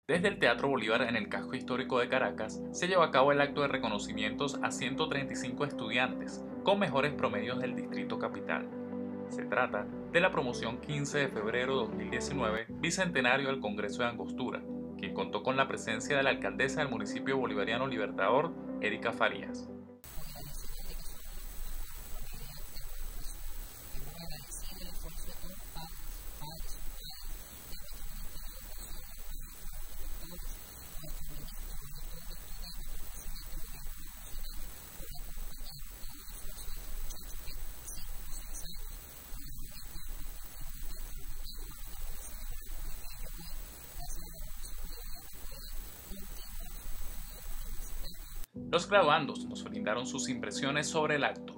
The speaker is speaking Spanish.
Desde el Teatro Bolívar en el casco histórico de Caracas se llevó a cabo el acto de reconocimientos a 135 estudiantes con mejores promedios del Distrito Capital. Se trata de la promoción 15 de febrero 2019, bicentenario del Congreso de Angostura, quien contó con la presencia de la alcaldesa del municipio bolivariano Libertador, Erika Farías. Los graduandos nos brindaron sus impresiones sobre el acto.